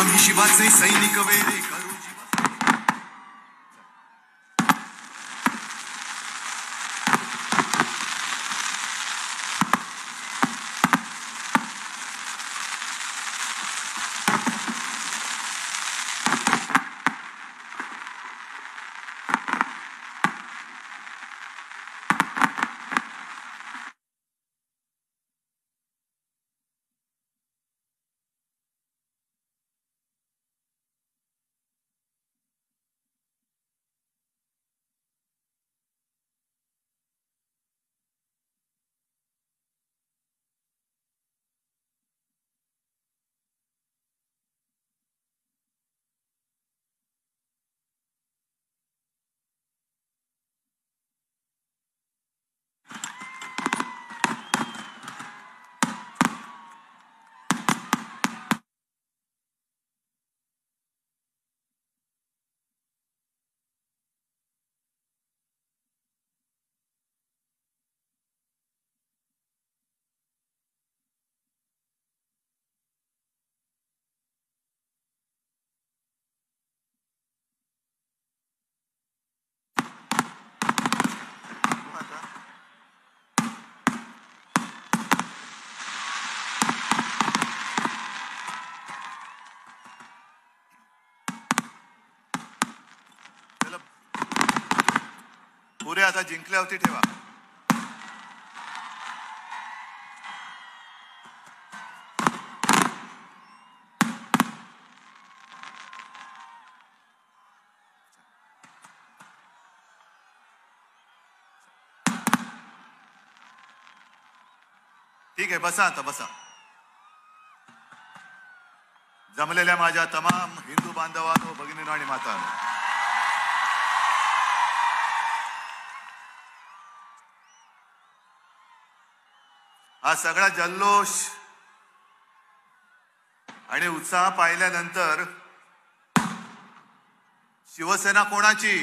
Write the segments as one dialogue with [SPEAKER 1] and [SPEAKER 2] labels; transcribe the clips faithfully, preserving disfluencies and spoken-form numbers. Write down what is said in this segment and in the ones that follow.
[SPEAKER 1] आम्ही शिवाचे सैनिक वेरे करू पुरे आता जिंकल्यावरती ठेवा. ठीक आहे, बसा आता बसा. जमलेल्या माझ्या तमाम हिंदू बांधवांनो, भगिनींनो आणि मातांनो, हा सगळा जल्लोष आणि उत्साह पाहिल्यानंतर शिवसेना कोणाची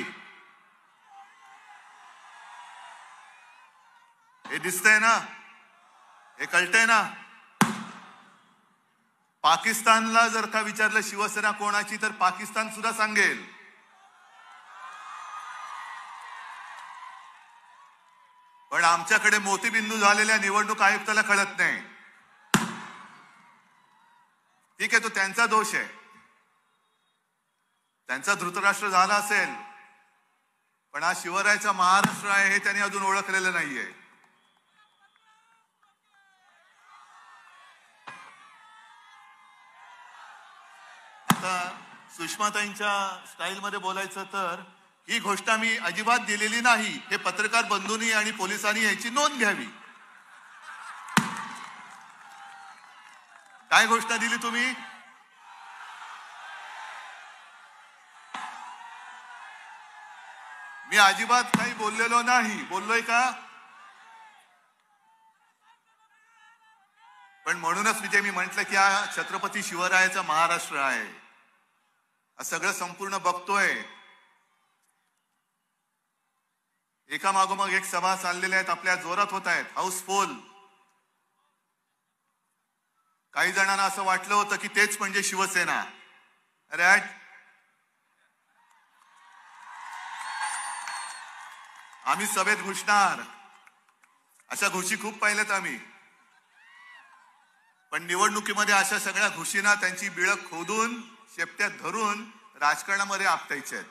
[SPEAKER 1] हे दिसतंय ना, हे कळतंय ना. पाकिस्तानला जर का विचारलं शिवसेना कोणाची, तर पाकिस्तान सुद्धा सांगेल. पण आमच्याकडे मोतीबिंदू झालेल्या निवडणूक आयुक्ताला कळत नाही. ठीक आहे, तो त्यांचा दोष आहे, त्यांचा धृतराष्ट्र झाला असेल, पण हा शिवरायाचा महाराष्ट्र आहे हे त्यांनी अजून ओळखलेलं नाहीये. आता सुषमाताईंच्या स्टाईलमध्ये बोलायचं तर, ही घोषणा मी अजिबात दिलेली नाही, हे पत्रकार बंधूंनी आणि पोलिसांनी याची नोंद घ्यावी. काय घोषणा दिली तुम्ही? मी अजिबात काही बोललेलो नाही. बोललोय का? पण म्हणूनच मी जे मी म्हटलं की हा छत्रपती शिवरायाचा महाराष्ट्र आहे, सगळं संपूर्ण बघतोय. एका मागोमाग एक सभा चाललेल्या आहेत, आपल्या जोरात होत आहेत, हाऊसफुल. काही जणांना असं वाटलं होतं की तेच म्हणजे शिवसेना. अरे आम्ही सभेत घुसणार, अशा घुशी खूप पाहिल्यात आम्ही, पण निवडणुकीमध्ये अशा सगळ्या घुशींना त्यांची बिळं खोदून शेपट्यात धरून राजकारणामध्ये आपटायचे आहेत.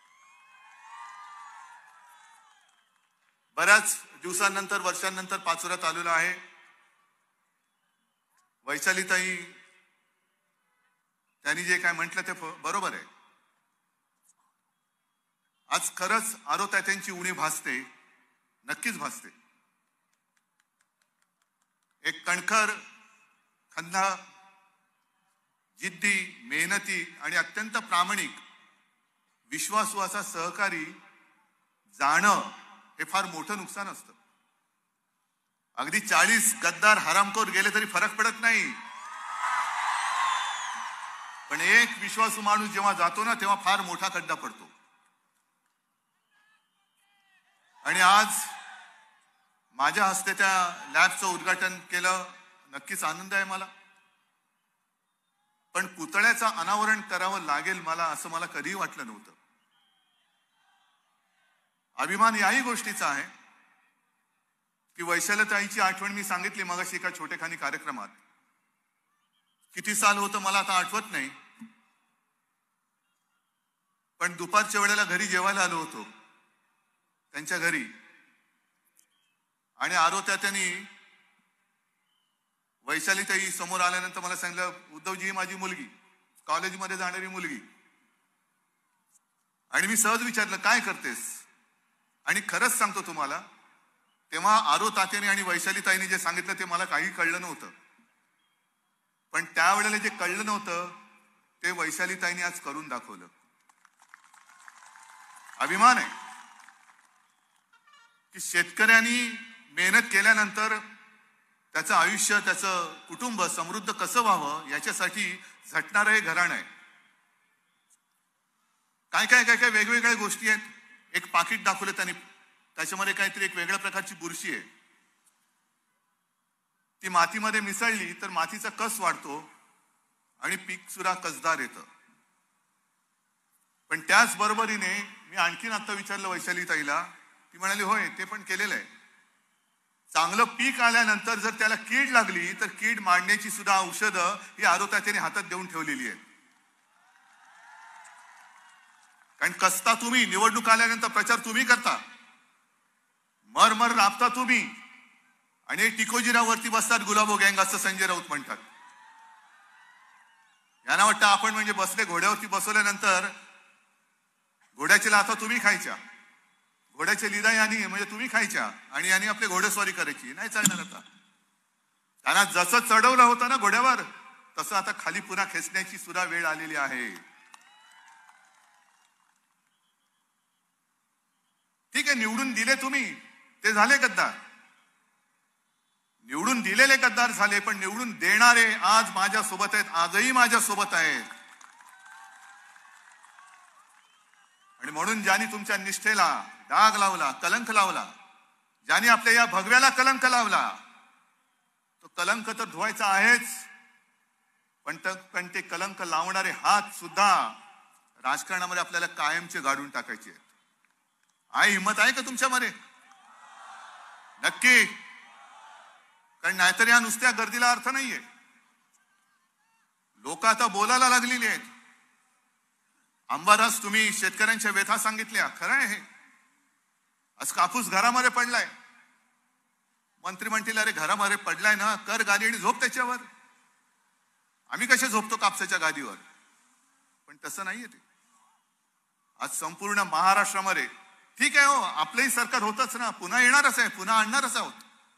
[SPEAKER 1] बऱ्याच दिवसांनंतर, वर्षांनंतर पाचोऱ्यात आलेलो आहे. वैशालीताई त्यांनी जे काय म्हटलं ते बरोबर आहे. आज खरंच आरोतात्यांची उणी भासते, नक्कीच भासते. एक कणखर, खंदा, जिद्दी, मेहनती आणि अत्यंत प्रामाणिक, विश्वासू असा सहकारी जाणं हे फार मोठं नुकसान असतं. अगदी चाळीस गद्दार हरामखोर गेले तरी फरक पडत नाही, पण एक विश्वासू माणूस जेव्हा जातो ना, तेव्हा फार मोठा खड्डा पडतो. आणि आज माझ्या हस्ते त्या लॅबचं उद्घाटन केलं, नक्कीच आनंद आहे मला. पण पुतळ्याचं अनावरण करावं लागेल मला असं मला कधीही वाटलं नव्हतं. अभिमान याही गोष्टीचा आहे की वैशालीताईची आठवण मी सांगितली मगाशी एका छोटेखानी कार्यक्रमात. किती साल होतं मला आता आठवत नाही, पण दुपारच्या वेळेला घरी जेवायला आलो होतो त्यांच्या घरी, आणि आरोत्या त्यांनी वैशालीताई समोर आल्यानंतर मला सांगितलं, उद्धवजी ही माझी मुलगी, कॉलेजमध्ये जाणारी मुलगी. आणि मी सहज विचारलं काय करतेस, आणि खरंच सांगतो तुम्हाला तेव्हा आरो तात्याने आणि वैशालीताईने जे सांगितलं ते मला काही कळलं नव्हतं, पण त्यावेळेला जे कळलं नव्हतं ते वैशालीताईने आज करून दाखवलं. अभिमान आहे की शेतकऱ्यांनी मेहनत केल्यानंतर त्याचं आयुष्य, त्याचं कुटुंब समृद्ध कसं व्हावं याच्यासाठी झटणारं हे घराणं आहे. काय काय काय काय वेगवेगळ्या गोष्टी आहेत. एक पाकिट दाखवलं त्यांनी, त्याच्यामध्ये काहीतरी एक वेगळ्या प्रकारची बुरशी आहे. ती मातीमध्ये मिसळली तर मातीचा कस वाढतो आणि पीक सुद्धा कसदार येतं. पण त्याच बरोबरीने मी आणखीन आता विचारलं वैशालीताईला, ती म्हणाली होय ते पण केलेलं आहे. चांगलं पीक आल्यानंतर जर त्याला कीड लागली तर कीड मारण्याची सुद्धा औषधं ही आरोग्याने हातात देऊन ठेवलेली आहेत. कारण कसता तुम्ही, निवडणूक आल्यानंतर प्रचार तुम्ही करता, मर मर राबता तुम्ही, आणि टिकोजीरावरती बसतात गुलाबो गँग असं संजय राऊत म्हणतात. यांना वाटतं आपण म्हणजे बसले घोड्यावरती बसवल्यानंतर घोड्याची लाथा तुम्ही खायच्या, घोड्याचे लिदा यांनी म्हणजे तुम्ही खायच्या, आणि यांनी आपली घोडेस्वारी करायची. नाही चालणार. आता त्यांना जसं चढवलं होतं ना घोड्यावर, तसं आता खाली पुन्हा खेचण्याची सुद्धा वेळ आलेली आहे. ठीक आहे, निवडून दिले तुम्ही, ते झाले गद्दार, निवडून दिलेले गद्दार झाले, पण निवडून देणारे आज माझ्या सोबत आहेत, आजही माझ्या सोबत आहेत. आणि म्हणून ज्यांनी तुमच्या निष्ठेला डाग लावला, कलंक लावला, ज्यांनी आपल्या या भगव्याला कलंक लावला, तो कलंक तर धुवायचा आहेच, पण पण ते कलंक लावणारे हात सुद्धा राजकारणामध्ये आपल्याला कायमचे गाडून टाकायचे आहेत. आहे हिंमत आहे का तुमच्यामध्ये? नक्की. कारण नाहीतर या नुसत्या गर्दीला अर्थ नाहीये. लोक आता बोलायला लागलेली आहेत. अंबादास तुम्ही शेतकऱ्यांच्या व्यथा सांगितल्या, खरं आहे हे. आज कापूस घरामध्ये पडलाय, मंत्री म्हणतील अरे घरामध्ये पडलाय ना, कर गादी आणि झोप त्याच्यावर. आम्ही कसे झोपतो कापसाच्या गादीवर? पण तसं नाहीये ते. आज संपूर्ण महाराष्ट्रामध्ये, ठीक आहे हो आपलंही सरकार होतच ना, पुन्हा येणारच आहे, पुन्हा आणणारच आहोत.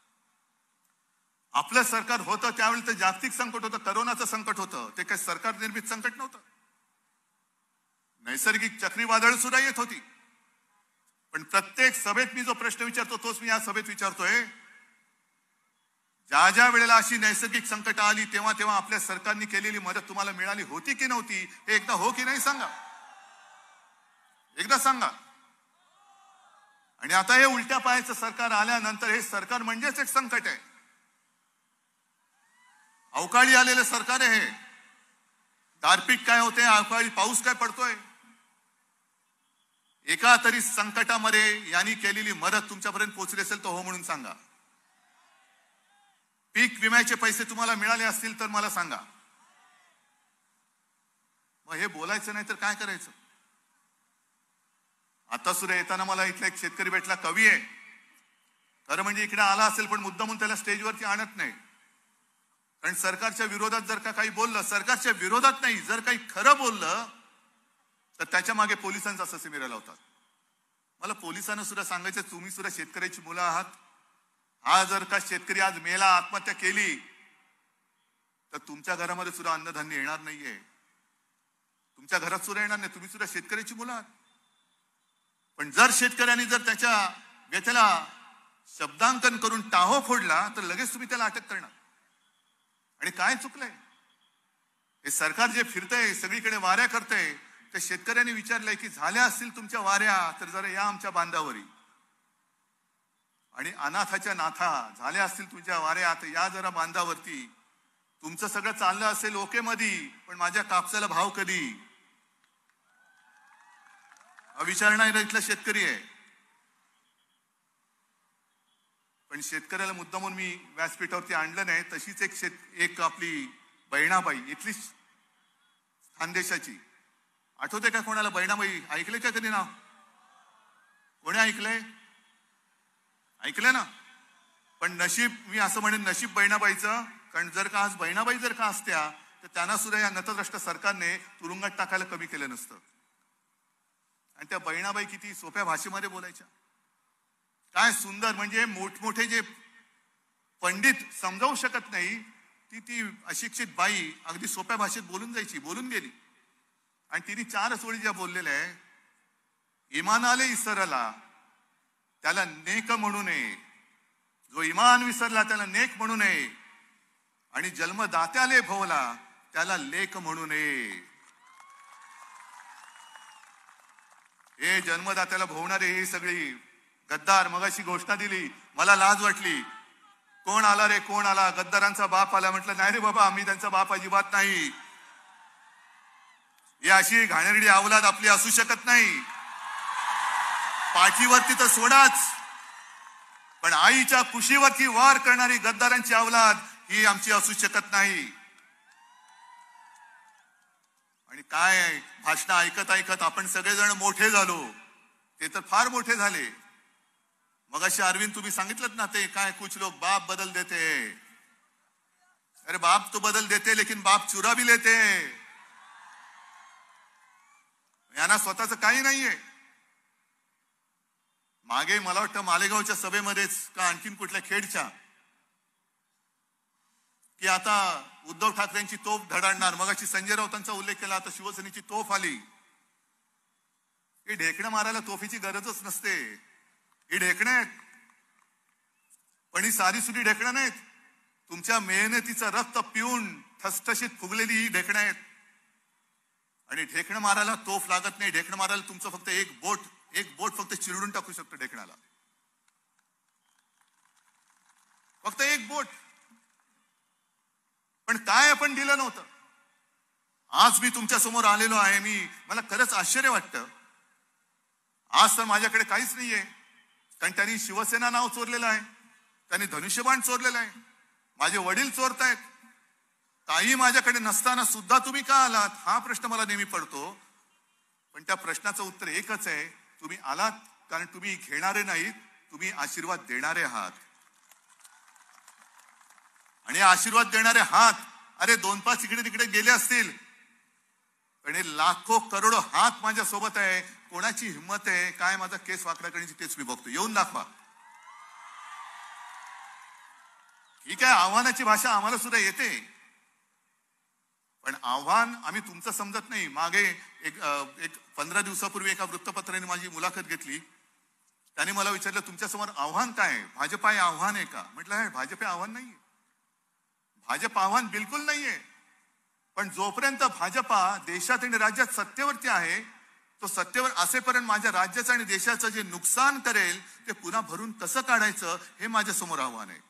[SPEAKER 1] आपलं सरकार होतं त्यावेळी तर जागतिक संकट होतं, करोनाचं संकट होतं, ते काही सरकार निर्मित संकट नव्हतं. नैसर्गिक चक्रीवादळ सुद्धा येत होती. पण प्रत्येक सभेत मी जो प्रश्न विचारतो तोच मी या सभेत विचारतोय, ज्या ज्या वेळेला अशी नैसर्गिक संकट आली तेव्हा तेव्हा आपल्या सरकारने केलेली मदत तुम्हाला मिळाली होती की नव्हती? हे एकदा हो की नाही सांगा, एकदा सांगा. आणि आता हे उलट्या पायाचं सरकार आल्यानंतर हे सरकार म्हणजेच एक संकट आहे. अवकाळी आलेलं सरकार आहे हे. गारपीट काय होते, अवकाळी पाऊस काय पडतोय. एका तरी संकटामध्ये यांनी केलेली मदत तुमच्यापर्यंत पोहोचली असेल तर हो म्हणून सांगा. पीक विम्याचे पैसे तुम्हाला मिळाले असतील तर मला सांगा. मग हे बोलायचं नाही तर काय करायचं? आता सुद्धा येताना मला इथला एक शेतकरी भेटला, कवी आहे खरं म्हणजे, इकडे आला असेल पण मुद्दामून त्याला स्टेजवरती आणत नाही. कारण सरकारच्या विरोधात जर का काही बोललं, सरकारच्या विरोधात नाही, जर काही खरं बोललं तर त्याच्या मागे पोलिसांचा ससेमिरा लावतात. मला पोलिसांना सुद्धा सांगायचं, तुम्ही सुद्धा शेतकऱ्याची मुलं आहात. हा जर का शेतकरी आज मेला, आत्महत्या केली, तर तुमच्या घरामध्ये सुद्धा अन्नधान्य येणार नाहीये, तुमच्या घरात सुद्धा येणार नाही. तुम्ही सुद्धा शेतकऱ्याची मुलं आहात. पण जर शेतकऱ्यांनी जर त्याच्या व्यथेला शब्दांकन करून टाहो फोडला तर लगेच तुम्ही त्याला अटक करणार. आणि काय चुकलंय? हे सरकार जे फिरतंय, सगळीकडे वाऱ्या करतंय, ते शेतकऱ्यांनी विचारलंय की झाल्या असतील तुमच्या वाऱ्या तर जरा या आमच्या बांधावरी. आणि अनाथाच्या नाथा झाल्या असतील तुमच्या वाऱ्या तर या जरा बांधावरती. तुमचं सगळं चाललं असेल ओके मध्ये, पण माझ्या कापसाला भाव कधी? विचारणारा इथला शेतकरी आहे. पण शेतकऱ्याला मुद्दा म्हणून मी व्यासपीठावरती आणलं नाही. तशीच एक शेत एक आपली बहिणाबाई, इथली खानदेशाची, आठवते का कोणाला? बहिणाबाई ऐकले का कधी नाव? कोणी ऐकलंय? ऐकलंय ना? पण नशीब, मी असं म्हणेन नशीब बहिणाबाईचं, कारण जर का आज बहिणाबाई जर का असत्या तर त्यांना सुद्धा या नतद्रष्ट सरकारने तुरुंगात टाकायला कमी केलं नसतं. आणि त्या बहिणाबाई किती सोप्या भाषेमध्ये बोलायच्या, काय सुंदर. म्हणजे मोठमोठे जे पंडित समजावू शकत नाही, ती ती अशिक्षित बाई अगदी सोप्या भाषेत बोलून जायची, बोलून गेली. आणि तिने चारच ओळी ज्या बोललेल्या आहे, इमानाले इसरला त्याला नेक म्हणू नये, जो इमान विसरला त्याला नेक म्हणू नये, आणि जन्मदात्याले भोवला त्याला लेख म्हणू नये. हे जन्मदात्याला भोवणारे हे सगळी गद्दार. मगाशी घोषणा दिली, मला लाज वाटली. कोण आला रे, कोण आला? गद्दारांचा बाप आला. म्हटलं नाही रे बाबा, आम्ही त्यांचा बाप अजिबात नाही. ही अशी घाणेरडी अवलाद आपली असू शकत नाही. पाठीवरती तर सोडाच, पण आईच्या कुशीवरती वार करणारी गद्दारांची अवलाद ही आमची असू शकत नाही. आणि काय भाषण ऐकत ऐकत आपण सगळेजण मोठे झालो. ते तर फार मोठे झाले. मगाशी अरविंद तुम्ही सांगितलं ना, ते काय कुछ लोग बाप बदल देते. अरे बाप तो बदल देते, लेकिन बाप चुरा भी लेते. यांना स्वतःच काही नाहीये. मागे मला वाटतं मालेगावच्या सभेमध्येच का आणखीन कुठल्या खेडच्या, की आता उद्धव ठाकरेंची तोफ धडाडणार. मगाशी संजय राऊतांचा उल्लेख केला, आता शिवसेनेची तोफ आली. हे ढेकणं मारायला तोफीची गरजच नसते. ही ढेकणं आहेत, पण ही साधी सुधी ढेकणं नाहीत. तुमच्या मेहनतीचं रक्त पिऊन ठसठशीत फुगलेली ही ढेकणं आहेत. आणि ढेकणं मारायला तोफ लागत नाही. ढेकणं मारायला तुमचं फक्त एक बोट एक बोट फक्त चिरडून टाकू शकतो ढेकणाला, फक्त एक बोट. पण काय आपण दिलं नव्हतं. आज मी तुमच्या समोर आलेलो आहे. मी मला खरंच आश्चर्य वाटतं. आज तर माझ्याकडे काहीच नाहीये, कारण त्यांनी शिवसेना नाव चोरलेलं आहे, त्यांनी धनुष्यबाण चोरलेलं आहे, माझे वडील चोरतायत. काही माझ्याकडे नसताना सुद्धा तुम्ही का आलात, हा प्रश्न मला नेहमी पडतो. पण त्या प्रश्नाचं उत्तर एकच आहे, तुम्ही आलात कारण तुम्ही घेणारे नाहीत, तुम्ही आशीर्वाद देणारे आहात. आणि आशीर्वाद देणारे हात, अरे दोन पाच इकडे तिकडे गेले असतील, पण हे लाखो करोडो हात माझ्या सोबत आहे. कोणाची हिंमत आहे काय माझा केस वाकडा करण्याची तेच मी बघतो. येऊन दाखवा. ही काय आव्हानाची भाषा आम्हाला सुद्धा येते, पण आव्हान आम्ही तुमचं समजत नाही. मागे एक एक पंधरा दिवसापूर्वी एका वृत्तपत्राने माझी मुलाखत घेतली. त्याने मला विचारलं, तुमच्यासमोर आव्हान काय? भाजप हे आव्हान आहे का? म्हटलं हे भाजप हे आव्हान नाहीये. भाजप आव्हान बिलकुल नाहीये. पण जोपर्यंत भाजपा देशात आणि राज्यात सत्तेवरती आहे, तो सत्तेवर असेपर्यंत माझ्या राज्याचं आणि देशाचं जे नुकसान करेल ते पुन्हा भरून कसं काढायचं हे माझ्या समोर आव्हान आहे.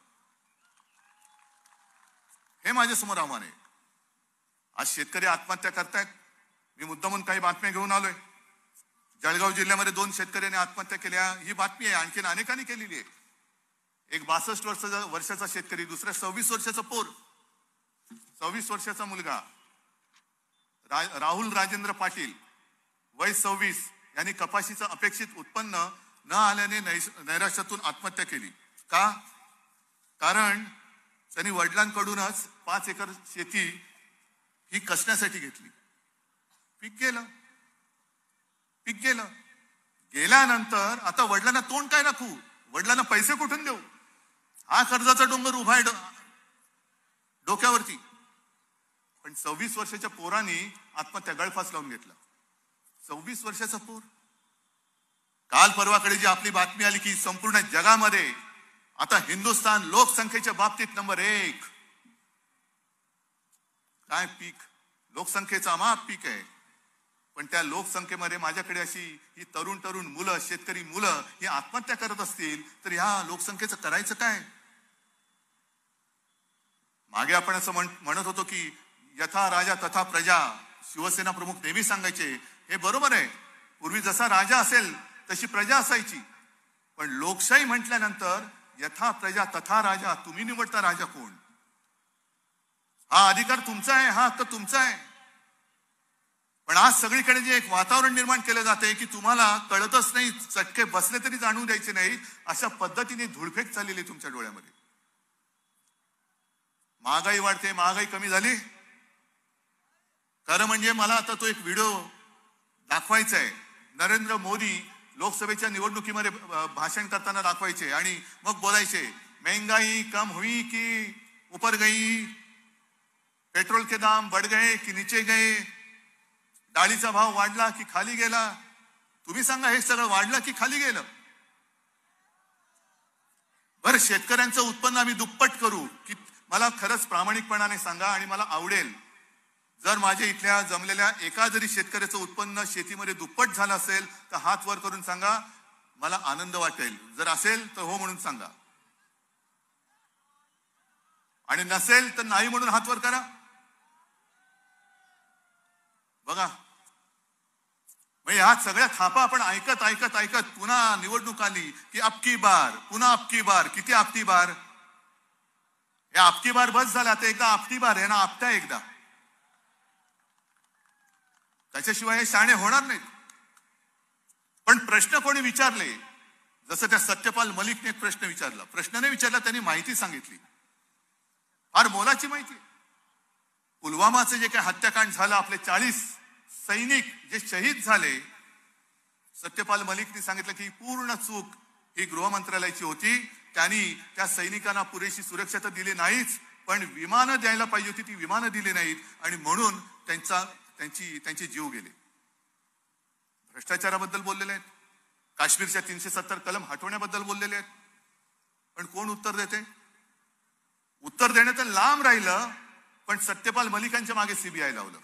[SPEAKER 1] हे माझ्या समोर आव्हान आहे. आज शेतकरी आत्महत्या करतायत. मी मुद्दामून काही बातम्या घेऊन आलोय. जळगाव जिल्ह्यामध्ये दोन शेतकऱ्यांनी आत्महत्या केल्या. ही बातमी आहे, आणखीन अनेकांनी केलेली आहे. एक बासष्ट वर्षाचा वर्षाचा शेतकरी, दुसरा सव्वीस वर्षाचा पोर, सव्वीस वर्षाचा मुलगा रा, राहुल राजेंद्र पाटील वय सव्वीस यांनी कपाशीचं अपेक्षित उत्पन्न न आल्याने नैराश्यातून आत्महत्या केली. का? कारण त्यांनी वडिलांकडूनच पाच एकर शेती ही कसण्यासाठी घेतली. पीक गेलं. पीक गेलं गेल्यानंतर आता वडिलांना तोंड काय राखू, वडिलांना पैसे कुठून देऊ, हा कर्जाचा डोंगर उभा आहे डोक्यावरती. पण सव्वीस वर्षाच्या पोरांनी आत्महत्या गळफास लावून घेतला. सव्वीस वर्षाचा पोर. काल परवाकडे जी आपली बातमी आली की संपूर्ण जगामध्ये आता हिंदुस्थान लोकसंख्येच्या बाबतीत नंबर एक. काय पीक, लोकसंख्येचा अमाप पीक आहे. पण त्या लोकसंख्येमध्ये माझ्याकडे अशी ही तरुण तरुण मुलं, शेतकरी मुलं ही आत्महत्या करत असतील तर ह्या लोकसंख्येचं करायचं काय? मागे आपण असं म्हणत होतो की यथा राजा तथा प्रजा, शिवसेना प्रमुख नेहमी सांगायचे. हे बरोबर आहे, पूर्वी जसा राजा असेल तशी प्रजा असायची. पण लोकशाही म्हटल्यानंतर यथा प्रजा तथा राजा, तुम्ही निवडता राजा कोण. हा अधिकार तुमचा आहे, हा हक्क तुमचा आहे. पण आज सगळीकडे जे एक वातावरण निर्माण केलं जाते की तुम्हाला कळतच नाही, चटके बसले तरी जाणून द्यायचे नाही, अशा पद्धतीने धुळफेक चाललेली तुमच्या डोळ्यामध्ये. महागाई वाढते, महागाई कमी झाली. खरं म्हणजे मला आता तो एक व्हिडिओ दाखवायचा आहे. नरेंद्र मोदी लोकसभेच्या निवडणुकीमध्ये भाषण करताना दाखवायचे आणि मग बोलायचे, महंगाई कम हुई की ऊपर गई, पेट्रोल के दाम बढ़ गए की नीचे गए, डाळीचा भाव वाढला की खाली गेला. तुम्ही सांगा, हे सगळं वाढलं की खाली गेलं. बरं, शेतकऱ्यांचं उत्पन्न आम्ही दुप्पट करू की, मला खरंच प्रामाणिकपणाने सांगा आणि मला आवडेल जर माझ्या इथल्या जमलेल्या एका जरी शेतकऱ्याचं उत्पन्न शेतीमध्ये दुप्पट झालं असेल तर हात वर करून सांगा, मला आनंद वाटेल. जर असेल तर हो म्हणून सांगा, आणि नसेल तर नाही म्हणून हात वर करा. बघा, म्हणजे ह्या सगळ्या थापा आपण ऐकत ऐकत ऐकत पुन्हा निवडणूक आली की अबकी बार, पुन्हा अबकी बार. किती आपती बार? या आपकी बार बस झाला, आता एकदा आपती बार आहे ना, आपता एकदा. त्याच्याशिवाय हे शाणे होणार नाहीत. पण प्रश्न कोणी विचारले, जसं त्या सत्यपाल मलिकने एक प्रश्न विचारला. प्रश्न नाही विचारला, त्यांनी माहिती सांगितली, फार मोलाची माहिती. पुलवामाचं जे काही हत्याकांड झालं, आपले चाळीस सैनिक जे शहीद झाले, सत्यपाल मलिकने सांगितलं की पूर्ण चूक ही गृहमंत्रालयाची होती. त्यांनी त्या सैनिकांना पुरेशी सुरक्षा तर दिली नाहीच, पण विमानं द्यायला पाहिजे होती, ती विमानं दिली नाहीत आणि म्हणून त्यांचा त्यांची त्यांचे जीव गेले. भ्रष्टाचाराबद्दल बोललेले आहेत, काश्मीरच्या तीनशे सत्तर कलम हटवण्याबद्दल बोललेले आहेत. पण कोण उत्तर देते? उत्तर देणं तर लांब राहिलं, पण सत्यपाल मलिकांच्या मागे सीबीआय लावलं.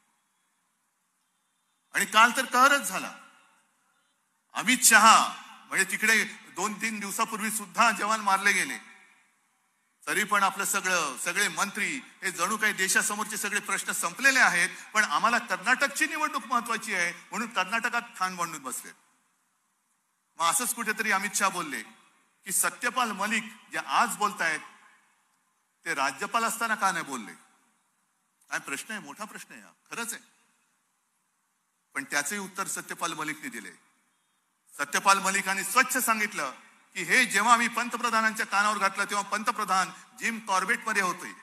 [SPEAKER 1] आणि काल तर कहरच झाला. अमित शहा म्हणजे तिकडे दोन तीन दिवसापूर्वी सुद्धा जवान मारले गेले, तरी पण आपलं सगळं सगळे मंत्री हे जणू काही देशासमोरचे सगळे प्रश्न संपलेले आहेत. पण आम्हाला कर्नाटकची निवडणूक महत्वाची आहे म्हणून कर्नाटकात ठाण बांधून बसले. मग असंच कुठेतरी अमित शहा बोलले की सत्यपाल मलिक जे आज बोलतायत ते राज्यपाल असताना का नाही बोलले. काय प्रश्न आहे, मोठा प्रश्न आहे, खरंच आहे. पण त्याचंही उत्तर सत्यपाल मलिकने दिले. सत्यपाल मलिकांनी स्वच्छ सांगितलं की हे जेव्हा मी पंतप्रधानांच्या कानावर घातलं तेव्हा पंतप्रधान जिम कॉर्बेट मध्ये होते.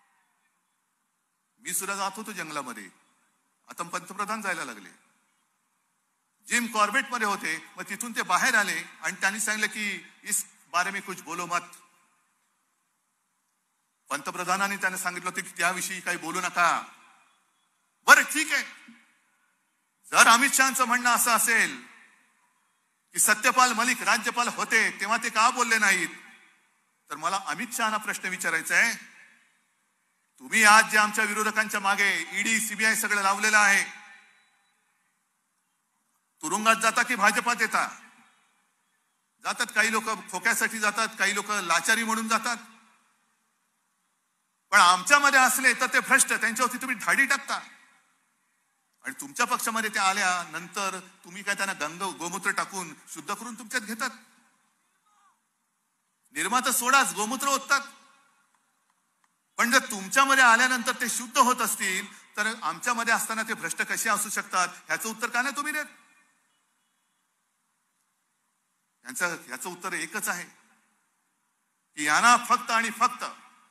[SPEAKER 1] मी सुद्धा जात होतो जंगलामध्ये, आता पंतप्रधान जायला लागले. जिम कॉर्बेट मध्ये होते, मग तिथून ते बाहेर आले आणि त्यांनी सांगितलं की इस बारे में कुछ बोलो मत. पंतप्रधानांनी त्यांना सांगितलं होतं की त्याविषयी काही बोलू नका. बरं ठीक आहे, जर अमित शहाचं म्हणणं असं असेल की सत्यपाल मलिक राज्यपाल होते तेव्हा ते का बोलले नाहीत, तर मला अमित शहाना प्रश्न विचारायचा आहे. तुम्ही आज जे आमच्या विरोधकांच्या मागे ईडी सीबीआय सगळं लावलेलं आहे, तुरुंगात जाता की भाजपात येता? जातात काही लोक, खोक्यासाठी जातात, काही लोक लाचारी म्हणून जातात. पण आमच्यामध्ये असले तर ते भ्रष्ट, त्यांच्यावरती तुम्ही धाडी टाकता. आणि तुमच्या पक्षामध्ये ते आल्यानंतर तुम्ही काय त्यांना गंग गोमूत्र टाकून शुद्ध करून तुमच्यात घेतात. निर्मा तर सोडाच, गोमूत्र ओततात. पण जर तुमच्यामध्ये आल्यानंतर ते शुद्ध होत असतील तर आमच्यामध्ये असताना ते भ्रष्ट कसे असू शकतात, ह्याचं उत्तर का नाही तुम्ही देत? यांचं ह्याचं उत्तर एकच आहे की यांना फक्त आणि फक्त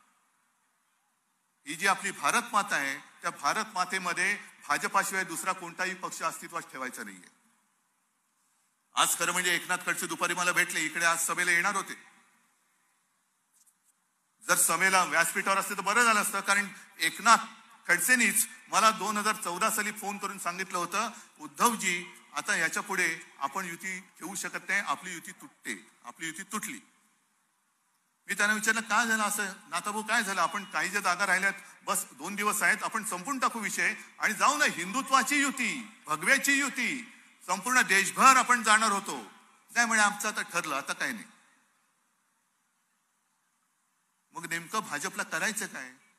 [SPEAKER 1] ही जी आपली भारत माता आहे त्या भारत मातेमध्ये भाजपाशिवाय दुसरा कोणताही पक्ष अस्तित्वात ठेवायचा नाहीये. आज खरं म्हणजे एकनाथ खडसे दुपारी मला भेटले, इकडे आज सभेला येणार होते. जर सभेला व्यासपीठावर असते तर बरं झालं असतं, कारण एकनाथ खडसेंनीच मला दोन हजार चौदा साली फोन करून सांगितलं होतं, उद्धवजी आता याच्या पुढे आपण युती ठेवू शकत नाही, आपली युती तुटते, आपली युती तुटली. मी त्यांना विचारलं काय झालं असं, नाताभाऊ काय झालं, आपण काही ज्या जागा राहिल्यात बस दोन दिवस आहेत, आपण संपून टाकू विषय आणि जाऊ ना हिंदुत्वाची युती, भगव्याची युती, संपूर्ण देशभर आपण जाणार होतो. नाही म्हणे आमचं आता ठरलं, आता काय नाही. मग नेमकं भाजपला करायचं काय?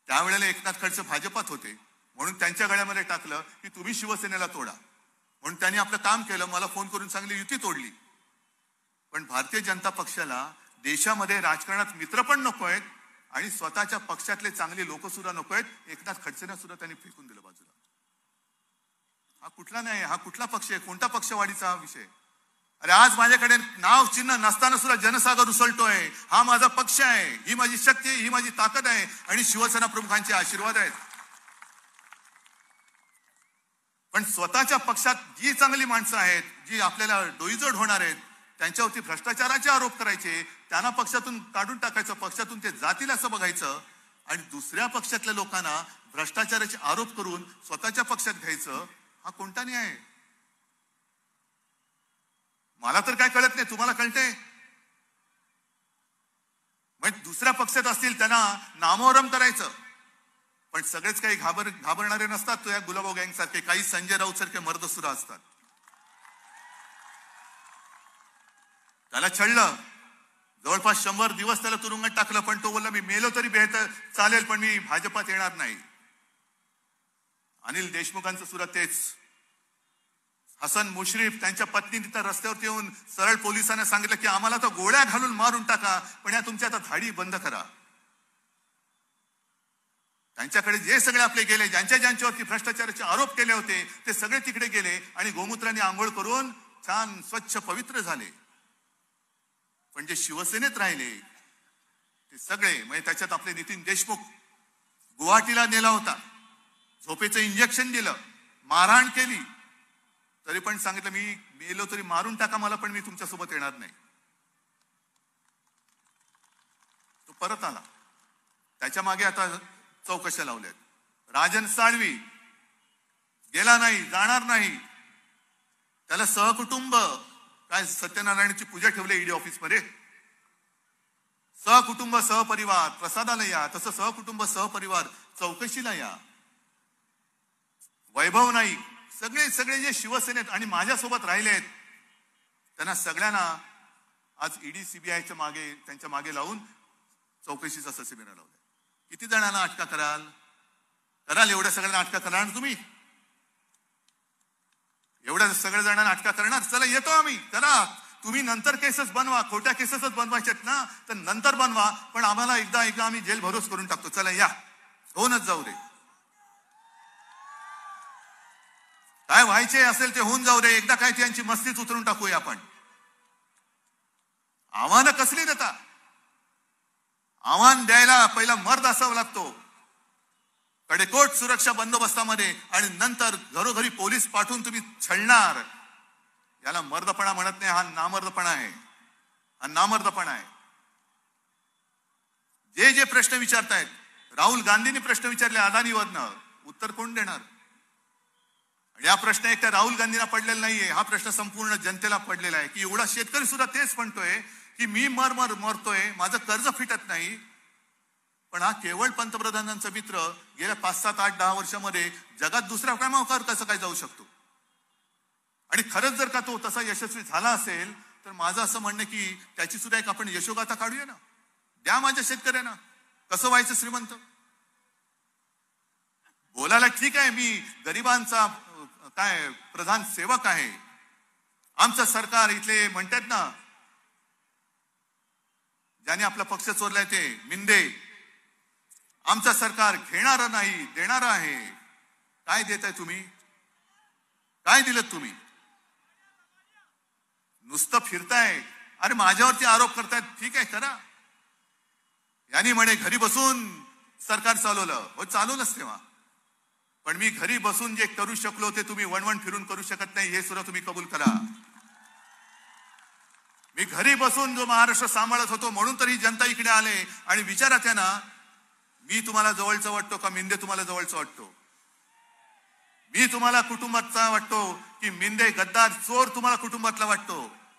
[SPEAKER 1] त्यावेळेला एकनाथ खडसे भाजपात होते म्हणून त्यांच्या गळ्यामध्ये टाकलं की तुम्ही शिवसेनेला तोडा, म्हणून त्यांनी आपलं काम केलं. मला फोन करून सांगली युती तोडली. पण भारतीय जनता पक्षाला देशामध्ये राजकारणात मित्र पण नको आहेत आणि स्वतःच्या पक्षातले चांगले लोक सुद्धा नको आहेत. एकनाथ खडसेंना सुद्धा त्यांनी फेकून दिलं बाजूला. हा कुठला नाही, हा कुठला पक्ष आहे, कोणता पक्षवाढीचा हा विषय? अरे आज माझ्याकडे नाव चिन्ह नसताना सुद्धा जनसागर उसळतोय. हा माझा पक्ष आहे, ही माझी शक्ती आहे, ही माझी ताकद आहे आणि शिवसेना प्रमुखांचे आशीर्वाद आहेत. पण स्वतःच्या पक्षात जी चांगली माणसं आहेत, जी आपल्याला डोईजोड होणार आहेत, त्यांच्यावरती भ्रष्टाचाराचे आरोप करायचे, त्यांना पक्षातून काढून टाकायचं, पक्षातून ते जातील असं बघायचं आणि दुसऱ्या पक्षातल्या लोकांना भ्रष्टाचाराचे आरोप करून स्वतःच्या पक्षात घ्यायचं. हा कोणता न्याय आहे? मला तर काय कळत नाही, तुम्हाला कळते? म्हणजे दुसऱ्या पक्षात असतील त्यांना नामोहरम करायचं. पण सगळेच काही घाबर घाबरणारे नसतात. तो या गुलाबो गँग सारखे काही संजय राऊत सारखे मर्द सुद्धा असतात. त्याला छळलं, जवळपास शंभर दिवस त्याला तुरुंगात टाकलं, पण तो बोलला मी मेलो तरी बेहतर चालेल पण मी भाजपात येणार नाही. अनिल देशमुखांचं सुद्धा तेच. हसन मुश्रीफ त्यांच्या पत्नी तिथं रस्त्यावरती येऊन सरळ पोलिसांना सांगितलं की आम्हाला तर गोळ्या घालून मारून टाका, पण या तुमच्या आता धाडी बंद करा. त्यांच्याकडे जे सगळे आपले गेले, ज्यांच्या ज्यांच्यावरती भ्रष्टाचाराचे आरोप केले होते ते सगळे तिकडे गेले आणि गोमूत्राने आंघोळ करून छान स्वच्छ पवित्र झाले. पण जे शिवसेनेत राहिले ते सगळे, म्हणजे त्याच्यात आपले नितीन देशमुख गुवाहाटीला नेला होता, झोपेचं इंजेक्शन दिलं, मारहाण केली, तरी पण सांगितलं मी मेलो तरी मारून टाका मला, पण मी तुमच्यासोबत येणार नाही. तो परत आला. त्याच्या मागे आता चौकशा लावल्यात. राजन साळवी गेला नाही, जाणार नाही. त्याला सहकुटुंब काय सत्यनारायणाची पूजा ठेवली ईडी ऑफिस मध्ये. सहकुटुंब सहपरिवार प्रसादाला या, तसं सहकुटुंब सहपरिवार चौकशीला या. वैभव नाईक सगळे सगळे जे शिवसेनेत आणि माझ्यासोबत राहिलेत त्यांना सगळ्यांना आज ईडी सीबीआयच्या मागे त्यांच्या मागे लावून चौकशीचा ससेमिरा लावलाय. किती जणांना अटका कराल कराल एवढ्या सगळ्यांना अटका करणार तुम्ही? एवढ्या सगळ्या जणांना अटका करणार? चला येतो आम्ही, चला तुम्ही नंतर केसेस बनवा, खोट्या केसेसच बनवायच्यात ना तर नंतर बनवा, पण आम्हाला एकदा एकदा आम्ही जेल भरोस करून टाकतो. चला या, होऊनच जाऊ दे. काय व्हायचे असेल ते होऊन जाऊ दे, एकदा काय त्यांची मस्तीच उतरून टाकूया आपण. आव्हानं कसली देता? आव्हान द्यायला पहिला मर्द असावा लागतो, कडेकोट सुरक्षा बंदोबस्तामध्ये, आणि नंतर घरोघरी पोलीस पाठवून तुम्ही छळणार. याला मर्दपणा म्हणत नाही, हा नामर्दपणा आहे. हा नामर्दपणा आहे. जे जे प्रश्न विचारतायत, राहुल गांधींनी प्रश्न विचारले अदानीवरनं, उत्तर कोण देणार? या प्रश्न एक तर राहुल गांधींना पडलेला नाहीये, हा प्रश्न संपूर्ण जनतेला पडलेला आहे की एवढा शेतकरी सुद्धा तेच म्हणतोय की मी मर मर मरतोय, माझं कर्ज फिटत नाही. पण हा केवळ पंतप्रधानांचा मित्र गेल्या पाच सात आठ दहा वर्षामध्ये जगात दुसऱ्या क्रमांकावर कसं काय जाऊ शकतो? आणि खरंच जर का तो तसा यशस्वी झाला असेल तर माझं असं म्हणणं की त्याची सुद्धा एक आपण यशोगाथा काढूया ना. द्या माझ्या शेतकऱ्यांना कसं व्हायचं श्रीमंत. बोलायला ठीक आहे, मी गरिबांचा काय प्रधान सेवक आहे. आमचं सरकार इथले म्हणतात ना, ज्याने आपला पक्ष चोरलाय ते मिंदे, आमचं सरकार घेणारं नाही देणारं आहे. काय देताय तुम्ही? काय दिलं तुम्ही? नुसतं फिरताय. अरे माझ्यावरती आरोप करतायत, ठीक आहे करा. यांनी म्हणे घरी बसून सरकार चालवलं, हो चालवलंच तेव्हा, पण मी घरी बसून जे करू शकलो ते तुम्ही वणवण फिरून करू शकत नाही, हे सुद्धा तुम्ही कबूल करा. मी घरी बसून जो महाराष्ट्र सांभाळत होतो म्हणून तरी जनता इकडे आले. आणि विचारा त्यांना, मी तुम्हाला जवळचा वाटतो का मिंदे तुम्हाला जवळचा वाटतो? मी तुम्हाला कुटुंबाचा वाटतो की मिंदे गद्दार चोर तुम्हाला कुटुंबातला वाटतो?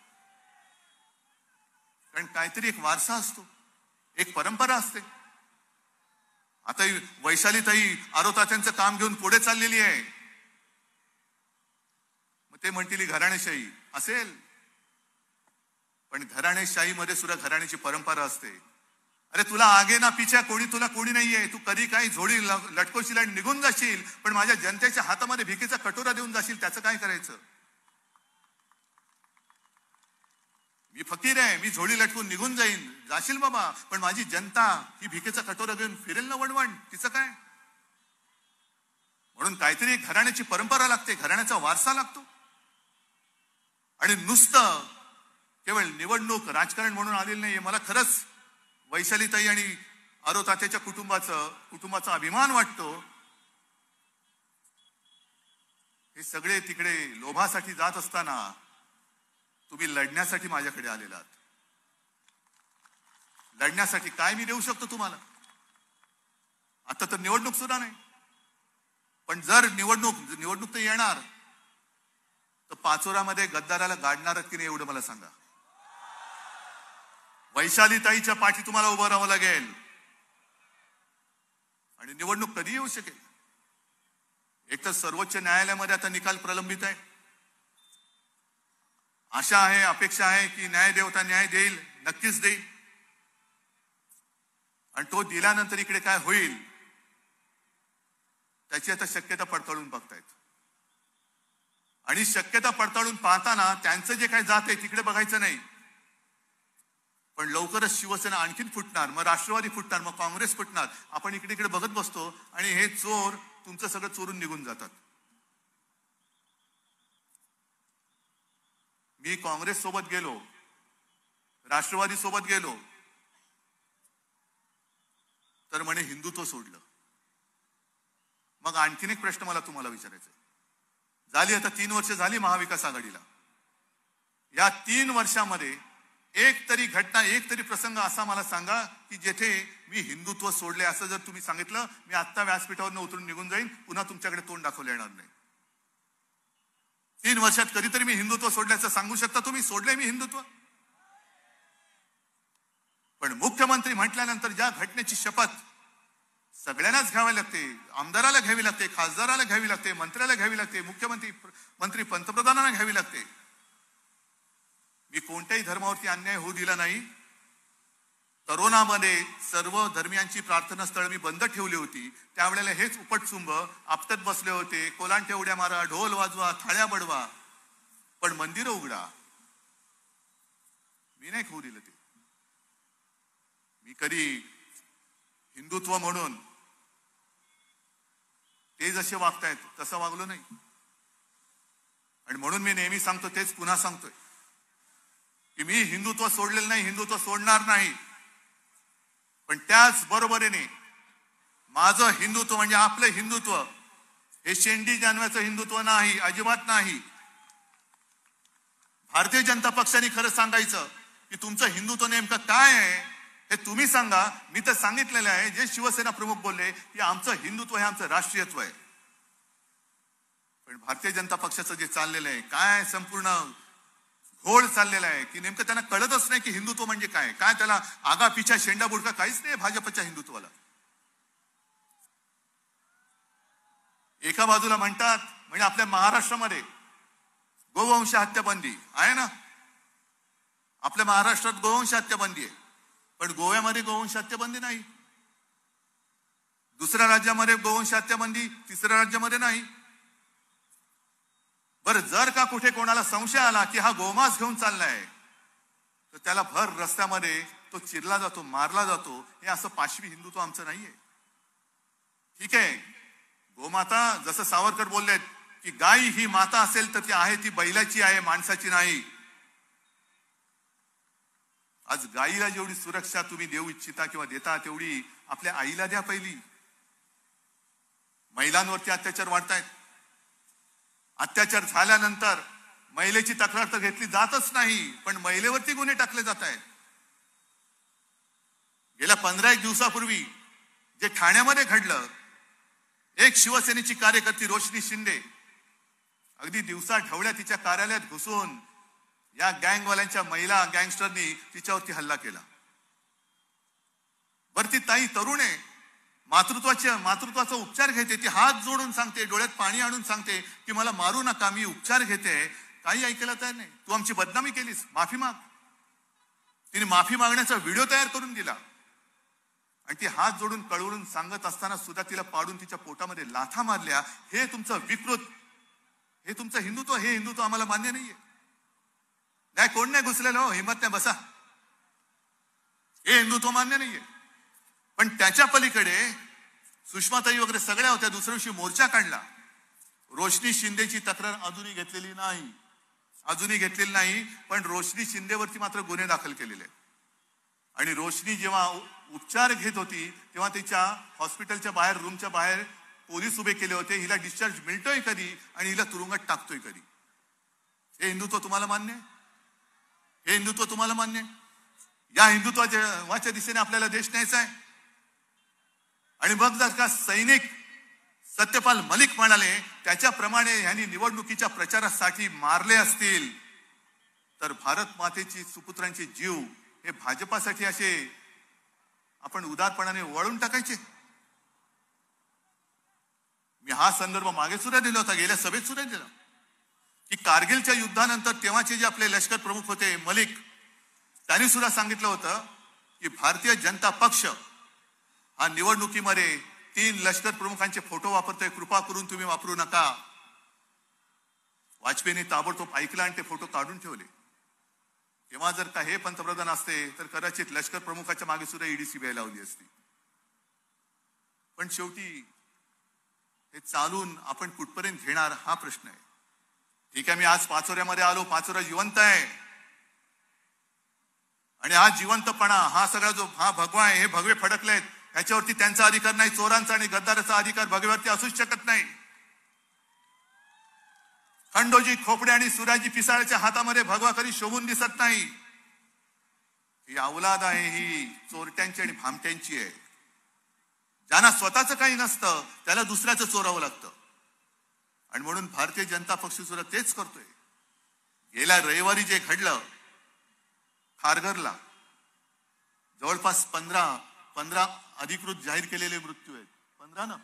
[SPEAKER 1] कारण काहीतरी एक वारसा असतो, एक परंपरा असते. आता वैशालीताई आरोतात्यांचं काम घेऊन पुढे चाललेली आहे. मग ते म्हणतील घराणेशाही असेल, पण घराणेशाहीमध्ये सुद्धा घराण्याची परंपरा असते. अरे तुला आगे ना पिछा कोणी तुला कोणी नाहीये. तू कधी काही झोळी लटकोशील आणि निघून जाशील, पण माझ्या जनतेच्या हातामध्ये भिकेचा कटोरा देऊन जाशील, त्याचं काय करायचं? मी फकीर आहे, मी झोळी लटकून निघून जाईन, जाशील बाबा, पण माझी जनता ही भिकेचा कटोरा घेऊन फिरेल ना वणवण, तिचं काय? म्हणून काहीतरी घराण्याची परंपरा लागते, घराण्याचा वारसा लागतो. आणि नुसतं केवळ निवडणूक राजकारण म्हणून आलेलं नाहीये. मला खरंच वैशालीताई आणि आरो तात्याच्या कुटुंबाचं कुटुंबाचा अभिमान वाटतो. हे सगळे तिकडे लोभासाठी जात असताना तुम्ही लढण्यासाठी माझ्याकडे आलेला आहात. लढण्यासाठी काय मी देऊ शकतो तुम्हाला? आता तर निवडणूक सुद्धा नाही, पण जर निवडणूक निवडणूक तर येणार, तर पाचोरामध्ये गद्दाराला गाडणार की नाही एवढं मला सांगा. वैशालीताईच्या पाठी तुम्हाला उभं राहावं लागेल. आणि निवडणूक कधी येऊ शकेल? एक तर सर्वोच्च न्यायालयामध्ये आता निकाल प्रलंबित आहे. आशा आहे, अपेक्षा आहे की न्यायदेवता न्याय देईल, नक्कीच देईल. आणि तो दिल्यानंतर इकडे काय होईल त्याची आता शक्यता पडताळून बघतायत. आणि शक्यता पडताळून पाहताना त्यांचं जे काही जात आहे तिकडे बघायचं नाही, पण लवकरच शिवसेना आणखीन फुटणार, मग राष्ट्रवादी फुटणार, मग काँग्रेस फुटणार. आपण इकडे इकडे बघत बसतो आणि हे चोर तुमचं सगळं चोरून निघून जातात. मी काँग्रेस सोबत गेलो, राष्ट्रवादी सोबत गेलो, तर म्हणे हिंदुत्व सोडलं. मग आणखीन एक प्रश्न मला तुम्हाला विचारायचा आहे. झाली आता तीन वर्ष झाली महाविकास आघाडीला. या तीन वर्षामध्ये एक तरी घटना, एक तरी प्रसंग असा मला सांगा की जेथे मी हिंदुत्व सोडले असं जर तुम्ही सांगितलं, मी आत्ता व्यासपीठावरनं उतरून निघून जाईन, पुन्हा तुमच्याकडे तोंड दाखवलं येणार नाही. तीन वर्षात कधीतरी मी हिंदुत्व सोडल्याचं सांगू शकता तुम्ही? सोडले मी हिंदुत्व. पण मुख्यमंत्री म्हटल्यानंतर ज्या घटनेची शपथ सगळ्यांनाच घ्यावी लागते, आमदाराला घ्यावी लागते, खासदाराला घ्यावी लागते, मंत्र्याला घ्यावी लागते, मुख्यमंत्री मंत्री पंतप्रधानांना घ्यावी लागते. मी कोणत्याही धर्मावरती अन्याय होऊ दिला नाही. तरुणामध्ये सर्व धर्मियांची प्रार्थनास्थळ मी बंद ठेवली होती. त्यावेळेला हेच उपटसुंब आपटत बसले होते, कोलांट्या उड्या मारा, ढोल वाजवा, थाळ्या बडवा, पण मंदिरं उघडा. मी नाही होऊ दिलं ते. मी कधी हिंदुत्व म्हणून ते जसे वागतायत तसं वागलो नाही. आणि म्हणून मी नेहमी सांगतो, तेच पुन्हा सांगतोय की मी हिंदुत्व सोडलेलं नाही, हिंदुत्व सोडणार नाही. पण त्याच बरोबरीने माझं हिंदुत्व म्हणजे आपलं हिंदुत्व हे शेंडी जानव्याचं हिंदुत्व नाही, अजिबात नाही. भारतीय जनता पक्षाने खरं सांगायचं की तुमचं हिंदुत्व नेमकं काय आहे हे तुम्ही सांगा. मी तर सांगितलेलं आहे, जे शिवसेना प्रमुख बोलले की आमचं हिंदुत्व हे आमचं राष्ट्रीयत्व आहे. पण भारतीय जनता पक्षाचं जे चाललेलं आहे, काय संपूर्ण घोळ चाललेला आहे की नेमकं त्यांना कळतच नाही की हिंदुत्व म्हणजे काय. काय त्याला आगा पिछा शेंडा बुडका काहीच नाही भाजपच्या हिंदुत्वाला. एका बाजूला म्हणतात म्हणजे आपल्या महाराष्ट्रामध्ये गोवंश हत्या बंदी आहे ना, आपल्या महाराष्ट्रात गोवंश हत्या बंदी आहे, पण गोव्यामध्ये गोवंश हत्या बंदी नाही. दुसऱ्या राज्यामध्ये गोवंश हत्या बंदी, तिसऱ्या राज्यामध्ये नाही. बरं, जर का कुठे कोणाला संशय आला की हा गोमांस घेऊन चाललाय, तर त्याला भर रस्त्यामध्ये तो चिरला जातो, मारला जातो. हे असं पाशवी हिंदुत्व आमचं नाहीये. ठीक आहे, गोमाता जसं सावरकर बोललेत की गाय ही माता असेल तर ती आहे ती बैलाची आहे, माणसाची नाही. आज गायीला जेवढी सुरक्षा तुम्ही देऊ इच्छिता किंवा देता, तेवढी आपल्या आईला द्या पहिली. महिलांवरती अत्याचार वाढतायत. अत्याचार झाल्यानंतर महिलेची तक्रार तर घेतली जातच नाही, पण महिलेवरती गुन्हे टाकले जात आहेत. गेल्या पंधरा एक दिवसापूर्वी जे ठाण्यामध्ये घडलं, एक शिवसेनेची कार्यकर्ती रोशनी शिंदे अगदी दिवसा ढवळ्या तिच्या कार्यालयात घुसून या गँगवाल्यांच्या महिला गँगस्टरनी तिच्यावरती हल्ला केला. बरं, ती ताई तरुण आहे, मातृत्वाच्या मातृत्वाचा उपचार घेते. ती हात जोडून सांगते, डोळ्यात पाणी आणून सांगते की मला मारू नका, मी उपचार घेते. काही ऐकायला तयार नाही. तू आमची बदनामी केलीस, माफी माग. तिने माफी मागण्याचा व्हिडिओ तयार करून दिला. आणि ती हात जोडून कळवळून सांगत असताना सुद्धा तिला पाडून तिच्या पोटामध्ये लाथा मारल्या. हे तुमचं विकृत, हे तुमचं हिंदुत्व, हे हिंदुत्व आम्हाला मान्य नाहीये. नाही, कोण नाही घुसलेलं, हिंमत नाही, बसा, हे हिंदुत्व मान्य नाहीये. पण त्याच्या पलीकडे सुषमाताई वगैरे सगळ्या होत्या. दुसऱ्या दिवशी मोर्चा काढला. रोशनी शिंदेची तक्रार अजूनही घेतलेली नाही, अजूनही घेतलेली नाही. पण रोशनी शिंदेवरती मात्र गुन्हे दाखल केलेले आहेत. आणि रोशनी जेव्हा उपचार घेत होती तेव्हा तिच्या हॉस्पिटलच्या बाहेर, रूमच्या बाहेर पोलीस उभे केले होते. हिला डिस्चार्ज मिळतोय कधी आणि हिला तुरुंगात टाकतोय कधी. हे हिंदुत्व तुम्हाला मान्य आहे? हे हिंदुत्व तुम्हाला मान्य आहे? या हिंदुत्वाच्या दिशेने आपल्याला देश न्यायचा आहे. आणि मग जर का सैनिक सत्यपाल मलिक म्हणाले त्याच्याप्रमाणे यांनी निवडणुकीच्या प्रचारासाठी मारले असतील तर भारत मातेची सुपुत्रांचे जीव हे भाजपासाठी असे आपण उदारपणाने वळून टाकायचे? मी हा संदर्भ मागे सुद्धा दिला होता, गेल्या सभेत सुद्धा दिला की कारगिलच्या युद्धानंतर तेव्हाचे जे आपले लष्कर प्रमुख होते मलिक, त्यांनी सुद्धा सांगितलं होतं की भारतीय जनता पक्ष हा निवडणुकीमध्ये तीन लष्कर प्रमुखांचे फोटो वापरतोय, कृपा करून तुम्ही वापरू नका. वाजपेयींनी ताबडतोब ऐकलं आणि ते फोटो काढून ठेवले. तेव्हा जर का हे पंतप्रधान असते तर कदाचित लष्कर प्रमुखाच्या मागे सुद्धा ईडी सीबीआय लावली असती. पण शेवटी हे चालून आपण कुठपर्यंत घेणार हा प्रश्न आहे. ठीक आहे, मी आज पाचोऱ्यामध्ये आलो, पाचोरा जिवंत आहे. आणि हा जिवंतपणा, हा सगळा जो हा भगवा आहे, हे भगवे फडकलेत, ह्याच्यावरती त्यांचा अधिकार नाही. चोरांचा आणि गद्दाराचा अधिकार भगव्यावरती असूच शकत नाही. खंडोजी खोपडे आणि सुराजी पिसाळच्या हातामध्ये भगवा कधी शोभून दिसत नाही. ही अवलाद आहे, ही चोरट्यांची आणि भामट्यांची आहे. ज्यांना स्वतःच काही नसतं त्याला दुसऱ्याचं चोरावं लागतं. आणि म्हणून भारतीय जनता पक्ष सुद्धा तेच करतोय. गेल्या रविवारी जे घडलं खारघरला, जवळपास पंधरा पंधरा अधिकृत जाहीर केलेले मृत्यू आहेत. पंधरा ना,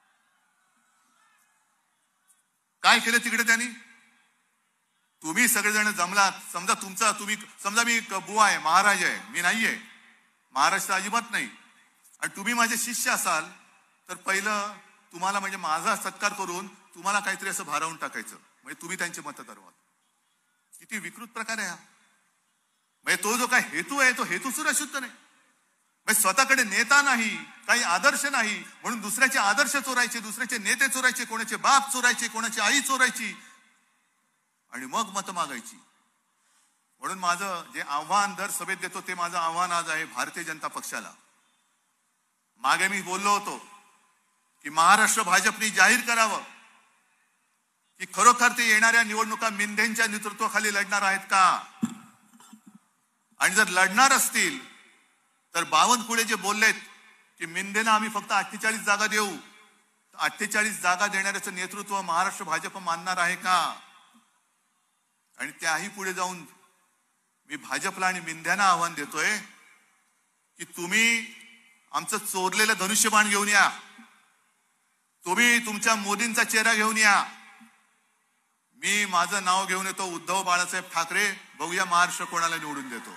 [SPEAKER 1] काय केलं तिकडे त्यांनी? तुम्ही सगळेजण जमलात, समजा तुमचा, तुम्ही समजा मी बुवा आहे, महाराज आहे, मी नाहीये, महाराष्ट्र अजिबात नाही, आणि तुम्ही माझे शिष्य असाल तर पहिलं तुम्हाला म्हणजे माझा सत्कार करून तुम्हाला काहीतरी असं भारावून टाकायचं, म्हणजे तुम्ही त्यांचे मतदार व्हाल. किती विकृत प्रकार आहे हा. म्हणजे तो जो काय हेतू आहे तो हेतू सुद्धा शुद्ध नाही. म्हणजे स्वतःकडे नेता नाही, काही आदर्श नाही, म्हणून दुसऱ्याचे आदर्श चोरायचे, दुसऱ्याचे नेते चोरायचे, कोणाचे बाप चोरायचे, कोणाची आई चोरायची आणि मग मत मागायची. म्हणून माझं जे आव्हान दर सभेत देतो ते माझं आव्हान आज आहे भारतीय जनता पक्षाला. मागे मी बोललो होतो की महाराष्ट्र भाजपने जाहीर करावं की खरोखर ते येणाऱ्या निवडणुका मिंदेंच्या नेतृत्वाखाली लढणार आहेत का, आणि जर लढणार असतील तर बावनकुळे जे बोललेत की मिंदेना आम्ही फक्त अठ्ठेचाळीस जागा देऊ, अठ्ठेचाळीस जागा देणाऱ्याचं नेतृत्व महाराष्ट्र भाजप मानणार आहे का? आणि त्याही पुढे जाऊन मी भाजपला आणि मिंद्यांना आव्हान देतोय की तुम्ही आमचं चोरलेलं धनुष्यबाण घेऊन या, तुम्ही तुमच्या मोदींचा चेहरा घेऊन या. मी माझं नाव घेऊन येतो, उद्धव बाळासाहेब ठाकरे. बघूया महाराष्ट्र कोणाला निवडून देतो.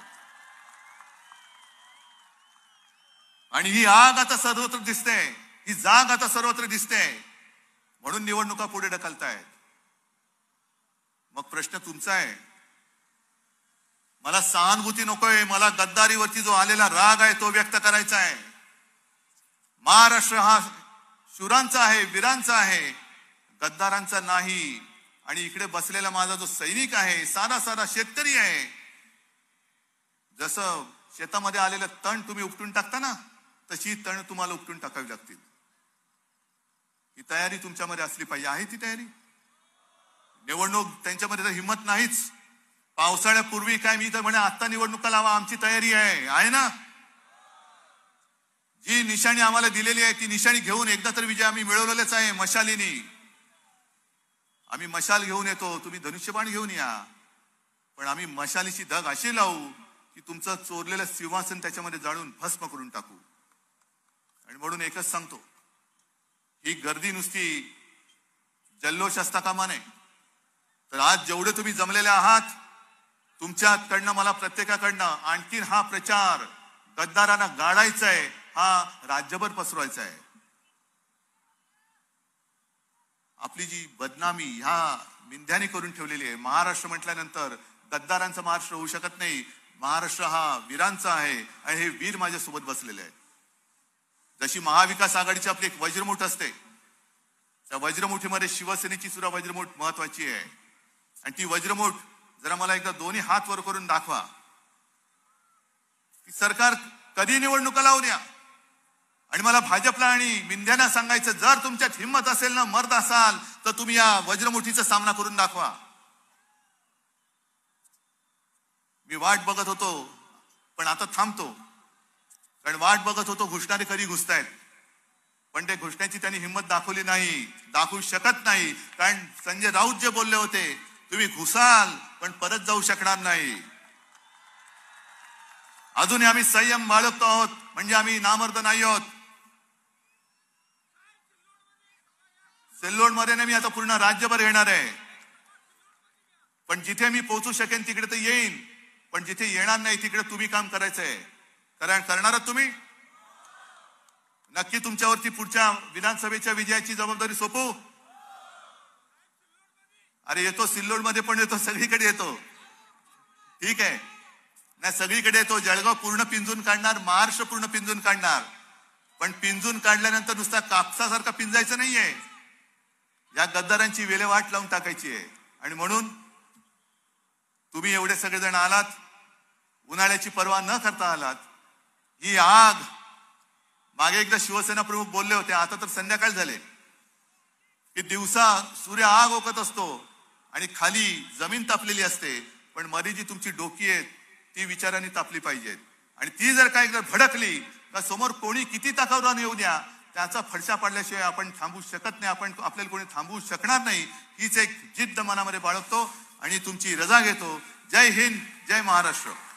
[SPEAKER 1] आणि ही आग आता सर्वत्र दिसते, ही जाग आता सर्वत्र दिसते, म्हणून निवडणुका पुढे ढकलतायत. मग प्रश्न तुमचा आहे. मला सहानुभूती नकोय, मला गद्दारीवरती जो आलेला राग आहे तो व्यक्त करायचा आहे. महाराष्ट्र हा शूरांचा आहे, वीरांचा आहे, गद्दारांचा नाही. आणि इकडे बसलेला माझा जो सैनिक आहे, साधा साधा शेतकरी आहे, जसं शेतामध्ये आलेलं तण तुम्ही उपटून टाकता ना, तशी तण तुम्हाला उपटून टाकावी लागतील. ही तयारी तुमच्यामध्ये असली पाहिजे. आहे ती तयारी? निवडणूक त्यांच्यामध्ये तर हिंमत नाहीच. पावसाळ्यापूर्वी काय मी तर म्हणे आत्ता निवडणुका लावा, आमची तयारी आहे, आहे ना. जी निशाणी आम्हाला दिलेली आहे ती निशाणी घेऊन एकदा तर विजय आम्ही मिळवलेलाच आहे. मशालीनी आम्ही मशाल घेऊन येतो, तुम्ही धनुष्यबाण घेऊन या, पण आम्ही मशालीची धग अशी लावू की तुमचं चोरलेलं सिंहासन त्याच्यामध्ये जाळून भस्म करून टाकू. आणि म्हणून एकच सांगतो, ही गर्दी नुसती जल्लोष असता कामा नये. तर आज जेवढे तुम्ही जमलेले आहात, तुमच्याकडनं मला प्रत्येकाकडनं आणखीन हा प्रचार गद्दारांना गाडायचा आहे, हा राज्यभर पसरवायचा आहे. आपली जी बदनामी ह्या मिंध्याने करून ठेवलेली आहे. महाराष्ट्र म्हटल्यानंतर गद्दारांचा महाराष्ट्र होऊ शकत नाही. महाराष्ट्र हा वीरांचा आहे आणि हे वीर माझ्यासोबत बसलेले आहेत. जशी महाविकास आघाडीची आपली एक वज्रमुठ असते, त्या वज्रमुठीमध्ये शिवसेनेची सुद्धा वज्रमुठ महत्वाची आहे. आणि ती वज्रमुठ जरा मला एकदा दोन्ही हात वर करून दाखवा की सरकार कधी निवडणुका लावून या. आणि मला भाजपला आणि मिंध्यांना सांगायचं, जर तुमच्यात हिंमत असेल ना, मर्द असाल, तर तुम्ही या वज्रमुठीचा सामना करून दाखवा. मी वाट बघत होतो पण आता थांबतो, कारण वाट बघत होतो घुसणारे कधी घुसतायत, पण ते घुसण्याची त्यांनी हिंमत दाखवली नाही, दाखवू शकत नाही. कारण संजय राऊत जे बोलले होते, तुम्ही घुसाल पण परत जाऊ शकणार नाही. अजूनही आम्ही संयम बाळगतो आहोत, म्हणजे आम्ही नामर्द नाही आहोत. सिल्लोड मध्ये मी आता पूर्ण राज्यभर येणार आहे, पण जिथे मी पोहोचू शकेन तिकडे तर येईन, पण जिथे येणार नाही तिकडे तुम्ही काम करायचंय. कारण करणार तुम्ही नक्की तुमच्यावरती पुढच्या विधानसभेच्या विजयाची जबाबदारी सोपू. अरे येतो, सिल्लोड मध्ये पण येतो, सगळीकडे येतो. ठीक आहे नाही, सगळीकडे येतो. जळगाव पूर्ण पिंजून काढणार, महाराष्ट्र पूर्ण पिंजून काढणार. पण पिंजून काढल्यानंतर नुसता कापसासारखा पिंजायचं नाहीये, या गद्दारांची विल्हेवाट लावून टाकायची आहे. आणि म्हणून तुम्ही एवढे सगळेजण आलात, उन्हाळ्याची पर्वा न करता आलात. ही आग, मागे एकदा शिवसेना प्रमुख बोलले होते, आता तर संध्याकाळ झाले, की दिवसा सूर्य आग ओकत असतो आणि खाली जमीन तापलेली असते, पण मध्ये जी तुमची डोकी आहेत ती विचारांनी तापली पाहिजेत. आणि ती जर काय भडकली तर समोर कोणी किती ताकदवान येऊ द्या, त्याचा फडशा पडल्याशिवाय आपण थांबू शकत नाही. आपण आपल्याला कोणी थांबवू शकणार नाही. हीच एक जिद्द मनामध्ये बाळगतो आणि तुमची रजा घेतो. जय हिंद, जय महाराष्ट्र.